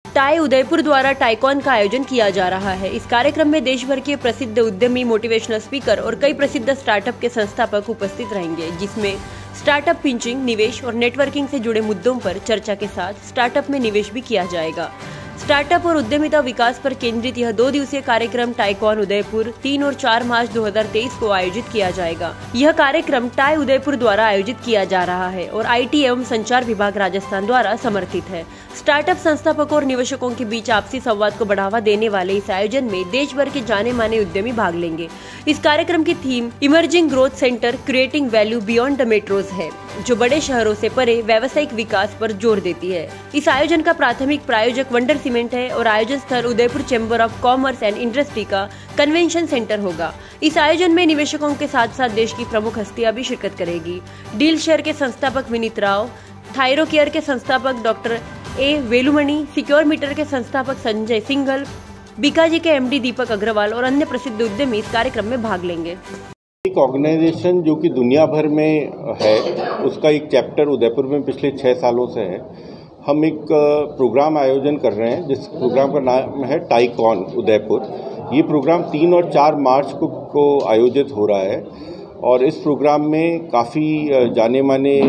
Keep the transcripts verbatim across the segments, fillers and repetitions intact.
Tie Udaipur द्वारा tycoon का आयोजन किया जा रहा है। इस कार्यक्रम में देश भर के प्रसिद्ध उद्यमी, मोटिवेशनल स्पीकर और कई प्रसिद्ध स्टार्टअप के संस्थापक उपस्थित रहेंगे, जिसमें स्टार्टअप पिंचिंग, निवेश और नेटवर्किंग से जुड़े मुद्दों पर चर्चा के साथ स्टार्टअप में निवेश भी किया जाएगा। स्टार्टअप और उद्यमिता विकास पर केंद्रित यह दो दिवसीय कार्यक्रम टाइकॉन उदयपुर तीन और चार मार्च दो हजार तेईस को आयोजित किया जाएगा। यह कार्यक्रम टाई उदयपुर द्वारा आयोजित किया जा रहा है और आईटी एवं संचार विभाग राजस्थान द्वारा समर्थित है। स्टार्टअप संस्थापकों और निवेशकों के बीच आपसी संवाद को बढ़ावा देने वाले इस आयोजन में देश भर के जाने माने उद्यमी भाग लेंगे। इस कार्यक्रम की theme emerging growth centre creating value beyond the metros है, जो बड़े शहरों से परे व्यावसायिक विकास पर जोर देती है। इस आयोजन का प्राथमिक प्रायोजक वंडर सीमेंट है और आयोजन स्थल Udaipur chamber of commerce and industry का कन्वेंशन सेंटर होगा। इस आयोजन में निवेशकों के साथ साथ देश की प्रमुख हस्तियां भी शिरकत करेगी। डील शेयर के संस्थापक विनीत राव, थायरो केयर के संस्थापक doctor A Velumani, secure meter के संस्थापक संजय सिंघल, बीकाजी के एमडी दीपक अग्रवाल और अन्य प्रसिद्ध उद्यमी इस कार्यक्रम में भाग लेंगे। एक ऑर्गेनाइजेशन जो कि दुनिया भर में है, उसका एक चैप्टर उदयपुर में पिछले छः सालों से है। हम एक प्रोग्राम आयोजन कर रहे हैं जिस प्रोग्राम का नाम है टाइकॉन उदयपुर। ये प्रोग्राम तीन और चार मार्च को, को आयोजित हो रहा है और इस प्रोग्राम में काफ़ी जाने माने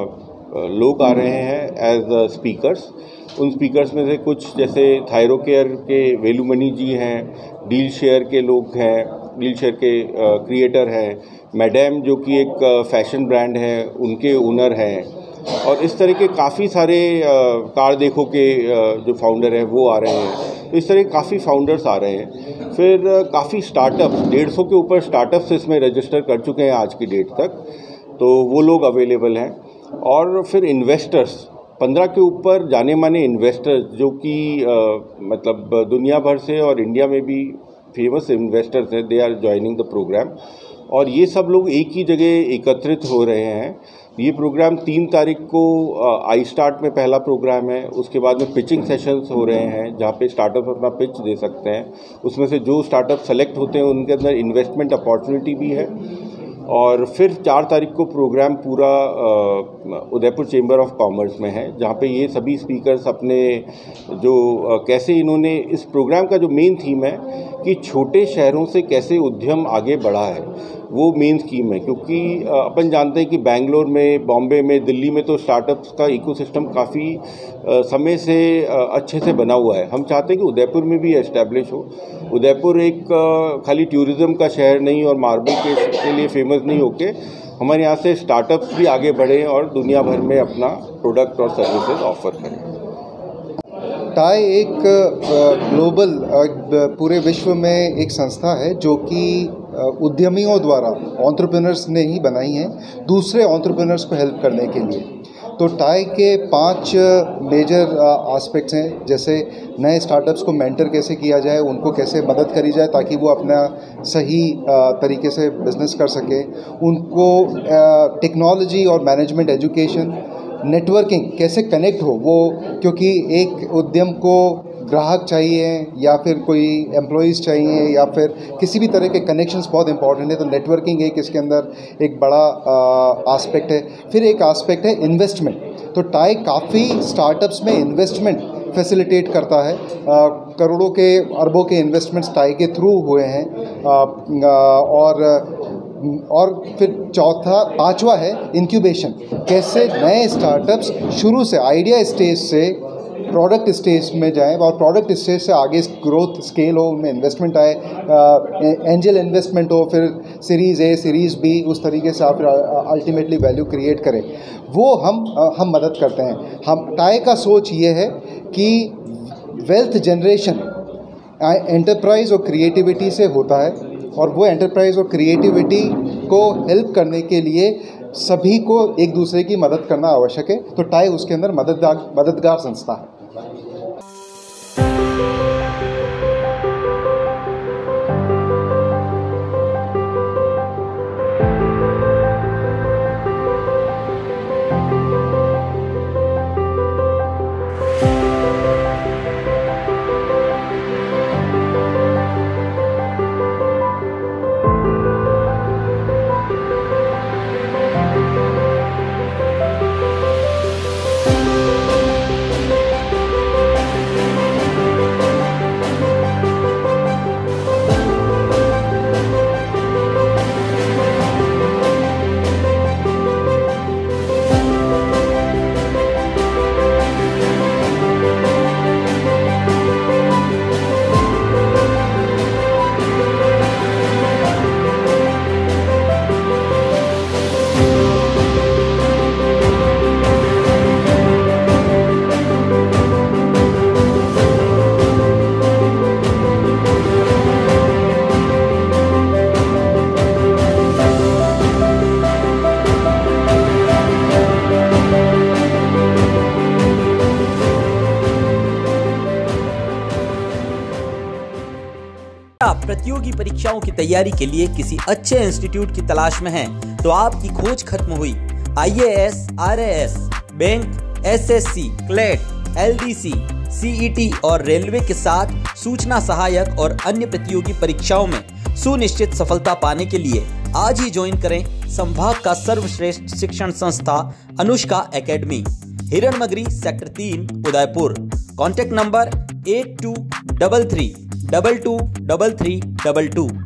लोग आ रहे हैं एज स्पीकर्स। उन स्पीकर्स में से कुछ जैसे थायरो केयर के वेलुमणि जी हैं, डील शेयर के लोग हैं, डील शेयर के क्रिएटर हैं, मैडम जो कि एक फैशन ब्रांड है उनके ओनर हैं, और इस तरह के काफ़ी सारे कार देखो के जो फाउंडर हैं वो आ रहे हैं। इस तरह काफ़ी फाउंडर्स आ रहे हैं। फिर काफ़ी स्टार्टअप्स, डेढ़ सौ के ऊपर स्टार्टअप्स इसमें रजिस्टर कर चुके हैं आज की डेट तक, तो वो लोग अवेलेबल हैं। और फिर इन्वेस्टर्स, पंद्रह के ऊपर जाने माने इन्वेस्टर्स जो कि मतलब दुनिया भर से और इंडिया में भी फेमस इन्वेस्टर्स हैं, they are joining the programme. और ये सब लोग एक ही जगह एकत्रित हो रहे हैं। ये प्रोग्राम तीन तारीख को आई स्टार्ट में पहला प्रोग्राम है। उसके बाद में पिचिंग सेशंस हो रहे हैं जहाँ पे स्टार्टअप अपना पिच दे सकते हैं। उसमें से जो स्टार्टअप सेलेक्ट होते हैं उनके अंदर इन्वेस्टमेंट अपॉर्चुनिटी भी है। और फिर चार तारीख को प्रोग्राम पूरा उदयपुर चैम्बर ऑफ कॉमर्स में है, जहाँ पे ये सभी स्पीकर्स अपने जो कैसे इन्होंने इस प्रोग्राम का जो मेन थीम है कि छोटे शहरों से कैसे उद्यम आगे बढ़ा है, वो मेन थीम है। क्योंकि अपन जानते हैं कि बेंगलोर में, बॉम्बे में, दिल्ली में तो स्टार्टअप्स का इकोसिस्टम काफ़ी समय से अच्छे से बना हुआ है। हम चाहते हैं कि उदयपुर में भी एस्टैब्लिश हो। उदयपुर एक खाली टूरिज़्म का शहर नहीं और मार्बल के, के लिए फेमस नहीं होके हमारे यहाँ से स्टार्टअप्स भी आगे बढ़ें और दुनिया भर में अपना प्रोडक्ट और सर्विसेज ऑफर करें। टाई एक ग्लोबल पूरे विश्व में एक संस्था है जो कि उद्यमियों द्वारा, एंटरप्रेन्योर्स ने ही बनाई है दूसरे एंटरप्रेन्योर्स को हेल्प करने के लिए। तो टाई के पांच मेजर एस्पेक्ट्स हैं, जैसे नए स्टार्टअप्स को मेंटर कैसे किया जाए, उनको कैसे मदद करी जाए ताकि वो अपना सही तरीके से बिजनेस कर सके, उनको टेक्नोलॉजी और मैनेजमेंट एजुकेशन, नेटवर्किंग कैसे कनेक्ट हो वो, क्योंकि एक उद्यम को ग्राहक चाहिए या फिर कोई एम्प्लॉयज़ चाहिए या फिर किसी भी तरह के कनेक्शंस बहुत इंपॉर्टेंट है। तो नेटवर्किंग एक इसके अंदर एक बड़ा एस्पेक्ट है। फिर एक एस्पेक्ट है इन्वेस्टमेंट। तो टाई काफ़ी स्टार्टअप्स में इन्वेस्टमेंट फैसिलिटेट करता है। आ, करोड़ों के, अरबों के इन्वेस्टमेंट्स टाई के थ्रू हुए हैं। आ, और और फिर चौथा पांचवा है इंक्यूबेशन। कैसे नए स्टार्टअप्स शुरू से आइडिया स्टेज से प्रोडक्ट स्टेज में जाएं और प्रोडक्ट स्टेज से आगे ग्रोथ स्केल हो, उनमें इन्वेस्टमेंट आए, एंजल इन्वेस्टमेंट हो, फिर सीरीज़ ए, सीरीज़ बी, उस तरीके से आप अल्टीमेटली वैल्यू क्रिएट करें, वो हम हम मदद करते हैं। हम टाई का सोच ये है कि वेल्थ जनरेशन एंटरप्राइज और क्रिएटिविटी से होता है, और वो एंटरप्राइज और क्रिएटिविटी को हेल्प करने के लिए सभी को एक दूसरे की मदद करना आवश्यक है। तो टाई उसके अंदर मददगार मददगार संस्था है। प्रतियोगी परीक्षाओं की तैयारी के लिए किसी अच्छे इंस्टीट्यूट की तलाश में हैं, तो आपकी खोज खत्म हुई। I A S, R A S, bank, S S C, CLAT, L D C, C E T और रेलवे के साथ सूचना सहायक और अन्य प्रतियोगी परीक्षाओं में सुनिश्चित सफलता पाने के लिए आज ही ज्वाइन करें संभाग का सर्वश्रेष्ठ शिक्षण संस्था अनुष्का एकेडमी, हिरणमगरी, सेक्टर तीन, Udaipur. Contact number eight two double three double two double three double to.